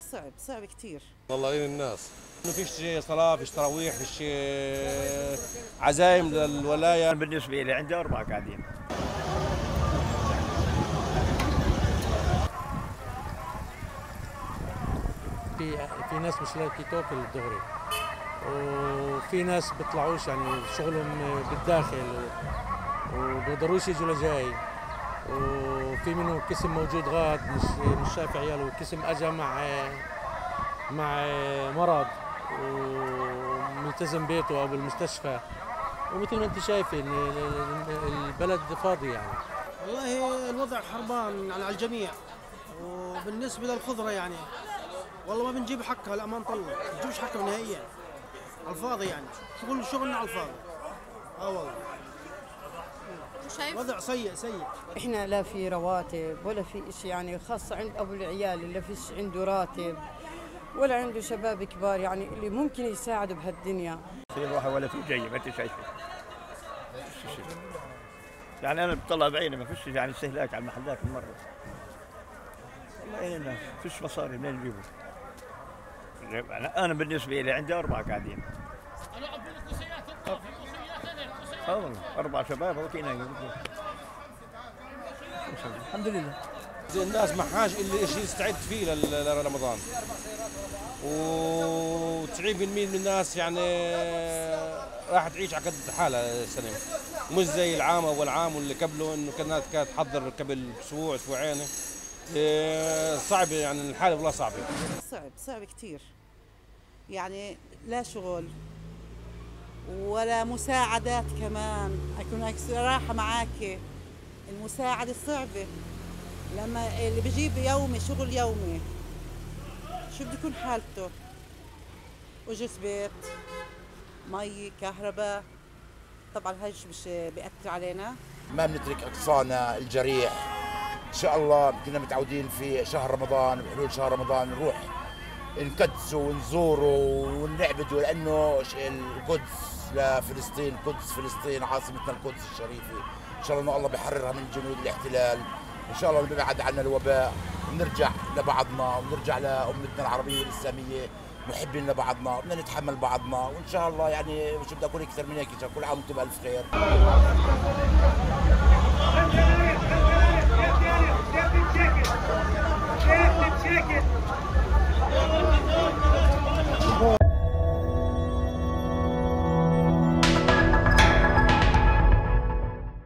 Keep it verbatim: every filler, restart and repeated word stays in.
صعب صعب كثير. والله يعين الناس، ما فيش صلاة، فيش تراويح، فيش عزايم للولاية. بالنسبة لي عندي أربعة قاعدين. في في ناس مش لاقي تاكل الظهري، وفي ناس بيطلعوش يعني شغلهم بالداخل وبيقدروش يجوا لجاي، وفي منهم قسم موجود غاد مش مش شايف عياله، وقسم اجى مع مع مرض وملتزم بيته او بالمستشفى، ومثل ما انت شايفه البلد فاضي يعني. والله الوضع حربان على الجميع، وبالنسبه للخضره يعني والله ما بنجيب حقها، لا ما نطلع، ما بنجيبش حقها نهائيا، على الفاضي يعني، شغل شغلنا على الفاضي. اه والله شايف وضع سيء سيء. احنا لا في رواتب ولا في شيء يعني، خاصة عند ابو العيال اللي فيش عنده راتب ولا عنده شباب كبار يعني اللي ممكن يساعدوا بهالدنيا. في روحه ولا في جاي، ما انت شايفه. يعني انا بطلع بعيني ما فيش يعني استهلاك على المحلات المره. والله يعني الناس فيش مصاري منين نجيبه؟ انا بالنسبه لي عندي اربعه قاعدين. اه والله اربع شباب وكينا. الحمد لله. الناس ما حاج الا شيء يستعد فيه لرمضان، و90% من الناس يعني راح تعيش على قد حالها السنه، مش زي العام اول عام واللي قبله انه كانت كانت تحضر قبل اسبوع اسبوعين. صعب يعني الحاله والله صعبه. صعب صعب كثير يعني، لا شغل ولا مساعدات كمان. أكون صراحة معاك، المساعدة صعبة لما اللي بجيب يومي شغل يومي شو بده يكون حالته؟ أجرة بيت، مي، كهرباء، طبعا هاي مش بيأثر علينا. ما بنترك أقصانا الجريح، إن شاء الله كنا متعودين في شهر رمضان بحلول شهر رمضان نروح نقدسوا ونزوروا ونعبدوا، لأنه القدس لفلسطين، قدس فلسطين عاصمتنا القدس الشريفة. إن شاء الله إنه الله بيحررها من جنود الاحتلال، إن شاء الله بيبعد عنا الوباء، ونرجع لبعضنا ونرجع لأمتنا العربية والإسلامية محبين لبعضنا، بدنا نتحمل بعضنا، وإن شاء الله يعني مش بدي أقول أكثر من هيك، كل عام وأنتم بألف خير.